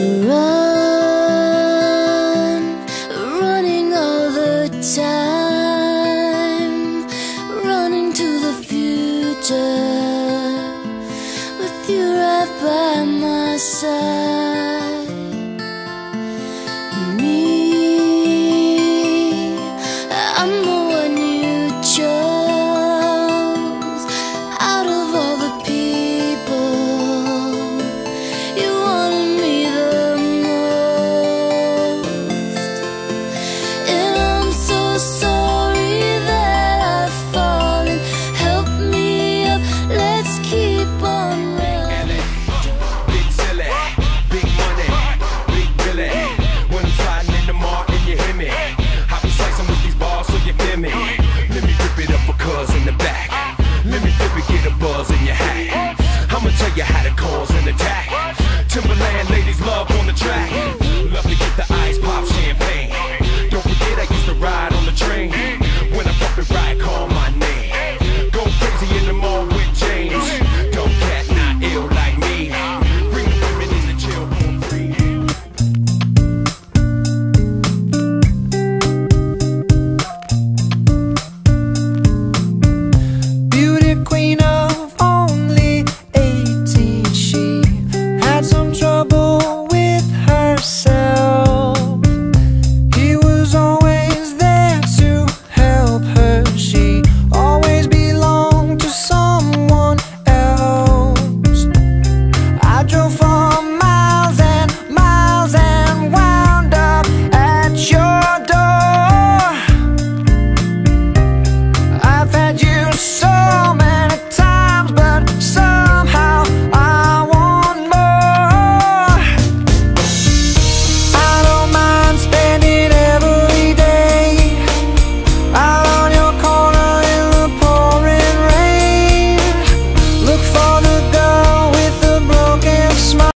running all the time, running to the future, with you right by my side. Me, I'm the one you chose out of all the people. You wanted me the most, and I'm so sorry that I've fallen. Help me up, let's keep on running. Big silly, big money, big Billy. When I'm sliding in the mall and you hear me, I be slicing with these balls so you feel me. Let me rip it up for cuz in the back. Let me flip it, get a buzz in your hat. I'ma tell you how the cause and attack. Timberland